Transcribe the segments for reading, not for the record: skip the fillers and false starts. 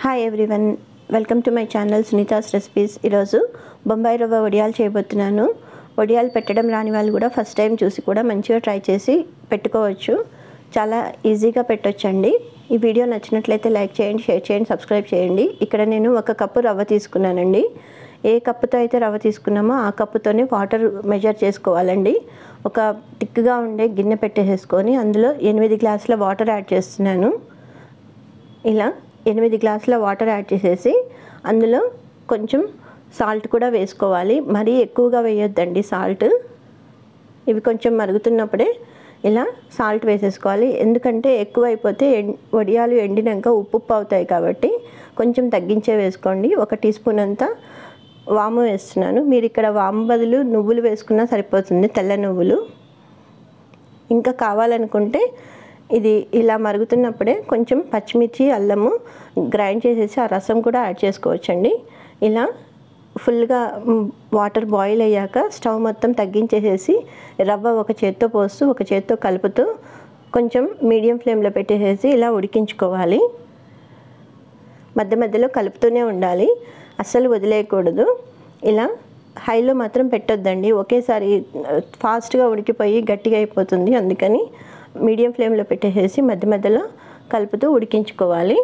Hi everyone, welcome to my channel Sunitha's recipes. ఈరోజు బొంబాయి రవ్వ వడియాలు చేయబోతున్నాను. వడియాలు పెట్టడం రాని వాళ్ళు కూడా ఫస్ట్ టైం చూసి కూడా మంచిగా ట్రై చేసి పెట్టుకోవచ్చు. చాలా ఈజీగా పెట్టొచ్చండి. ఈ వీడియో నచ్చినట్లయితే లైక్ చేయండి, షేర్ చేయండి, సబ్స్క్రైబ్ చేయండి. ఇక్కడ నేను 1 కప్పు రవ్వ తీసుకున్నానండి. ఏ కప్పుతో అయితే రవ్వ తీసుకున్నామో ఆ కప్పుతోనే వాటర్ మెజర్ చేసుకోవాలండి. ఒక థిక్గా ఉండే గిన్నె పెట్టేసుకొని అందులో 8 గ్లాసుల వాటర్ యాడ్ చేస్తున్నాను. ఇలా 8 గ్లాసుల వాటర్ యాడ్ చేసేసి అందులో కొంచెం సాల్ట్ కూడా వేసుకోవాలి. మరీ ఎక్కువగా వేయొద్దండి సాల్ట్. ఇవి కొంచెం మరుగుతున్నప్పుడే ఇలా సాల్ట్ వేసేసుకోవాలి. ఎందుకంటే ఎక్కువ అయిపోతే వడియాలు ఎండినాక ఉప్పు అవుతాయి కాబట్టి కొంచెం తగ్గించే వేసుకోండి. 1 టీ స్పూన్ అంతా వాము వేస్తున్నాను. మీరు ఇక్కడ వాము బదులు నువ్వులు వేసుకున్నా సరిపోతుంది, తెల్ల నువ్వులు. ఇంకా కావాలనుకుంటే ఇది ఇలా మరుగుతున్నప్పుడే కొంచెం పచ్చిమిర్చి, అల్లము గ్రైండ్ చేసేసి ఆ రసం కూడా యాడ్ చేసుకోవచ్చండి. ఇలా ఫుల్గా వాటర్ బాయిల్ అయ్యాక స్టవ్ మొత్తం తగ్గించేసేసి రవ్వ ఒక చేత్తో పోస్తూ ఒక చేత్తో కలుపుతూ కొంచెం మీడియం ఫ్లేమ్లో పెట్టేసేసి ఇలా ఉడికించుకోవాలి. మధ్య మధ్యలో కలుపుతూనే ఉండాలి, అస్సలు వదిలేయకూడదు. ఇలా హైలో మాత్రం పెట్టొద్దండి, ఒకేసారి ఫాస్ట్గా ఉడికిపోయి గట్టిగా అయిపోతుంది. అందుకని మీడియం ఫ్లేమ్లో పెట్టేసేసి మధ్య మధ్యలో కలుపుతూ ఉడికించుకోవాలి.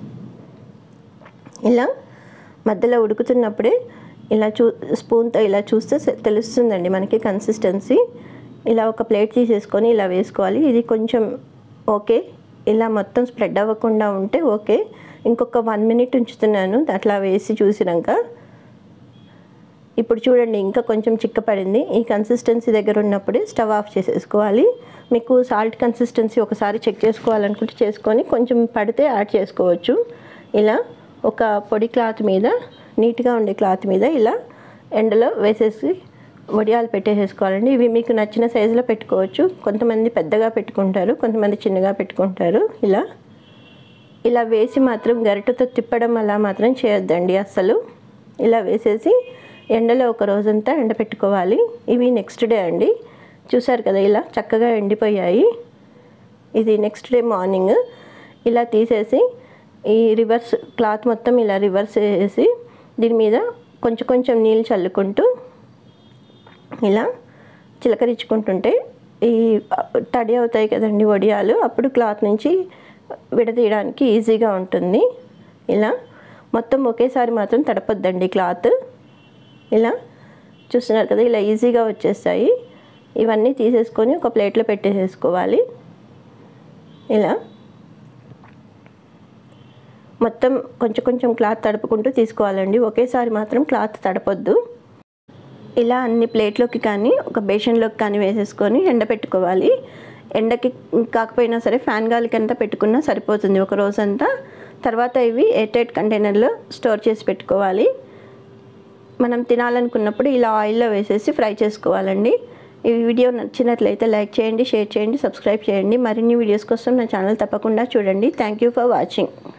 ఇలా మధ్యలో ఉడుకుతున్నప్పుడే ఇలా స్పూన్తో ఇలా చూస్తే తెలుస్తుందండి మనకి కన్సిస్టెన్సీ. ఇలా ఒక ప్లేట్ తీసేసుకొని ఇలా వేసుకోవాలి. ఇది కొంచెం ఓకే, ఇలా మొత్తం స్ప్రెడ్ అవ్వకుండా ఉంటే ఓకే. ఇంకొక 1 మినిట్ ఉంచుతున్నాను అట్లా వేసి చూసినాక. ఇప్పుడు చూడండి ఇంకా కొంచెం చిక్కపడింది. ఈ కన్సిస్టెన్సీ దగ్గర ఉన్నప్పుడే స్టవ్ ఆఫ్ చేసేసుకోవాలి. మీకు సాల్ట్ కన్సిస్టెన్సీ ఒకసారి చెక్ చేసుకోవాలనుకుంటే చేసుకొని కొంచెం పడితే యాడ్ చేసుకోవచ్చు. ఇలా ఒక పొడి క్లాత్ మీద, నీట్గా ఉండే క్లాత్ మీద ఇలా ఎండలో వేసేసి వడియాలు పెట్టేసేసుకోవాలండి. ఇవి మీకు నచ్చిన సైజులో పెట్టుకోవచ్చు. కొంతమంది పెద్దగా పెట్టుకుంటారు, కొంతమంది చిన్నగా పెట్టుకుంటారు. ఇలా వేసి మాత్రం గరిటెతో తిప్పడం అలా మాత్రం చేయొద్దండి అస్సలు. ఇలా వేసేసి ఎండలో ఒక రోజంతా ఎండపెట్టుకోవాలి. ఇవి నెక్స్ట్ డే అండి. చూసారు కదా ఇలా చక్కగా ఎండిపోయాయి. ఇది నెక్స్ట్ డే మార్నింగ్. ఇలా తీసేసి ఈ రివర్స్ క్లాత్ మొత్తం ఇలా రివర్స్ చేసి దీని మీద కొంచెం కొంచెం నీళ్ళు చల్లుకుంటూ ఇలా చిలకరించుకుంటుంటే ఈ తడి అవుతాయి కదండి వడియాలు, అప్పుడు క్లాత్ నుంచి విడదీయడానికి ఈజీగా ఉంటుంది. ఇలా మొత్తం ఒకేసారి మాత్రం తడపొద్దండి క్లాత్. ఇలా చూస్తున్నారు కదా ఇలా ఈజీగా వచ్చేస్తాయి. ఇవన్నీ తీసేసుకొని ఒక ప్లేట్లో పెట్టేసేసుకోవాలి. ఇలా మొత్తం కొంచెం కొంచెం క్లాత్ తడుపుకుంటూ తీసుకోవాలండి, ఒకేసారి మాత్రం క్లాత్ తడపొద్దు. ఇలా అన్ని ప్లేట్లోకి కానీ ఒక బేషన్లోకి కానీ వేసేసుకొని ఎండపెట్టుకోవాలి. ఎండకి కాకపోయినా సరే ఫ్యాన్ గాలికి అంతా పెట్టుకున్నా సరిపోతుంది ఒక రోజంతా. తర్వాత ఇవి ఎయిర్టైట్ కంటైనర్లో స్టోర్ చేసి పెట్టుకోవాలి. మనం తినాలనుకున్నప్పుడు ఇలా ఆయిల్లో వేసేసి ఫ్రై చేసుకోవాలండి. ఈ వీడియో నచ్చినట్లయితే లైక్ చేయండి, షేర్ చేయండి, సబ్స్క్రైబ్ చేయండి. మరిన్ని వీడియోస్ కోసం నా ఛానల్ తప్పకుండా చూడండి. Thank you for watching.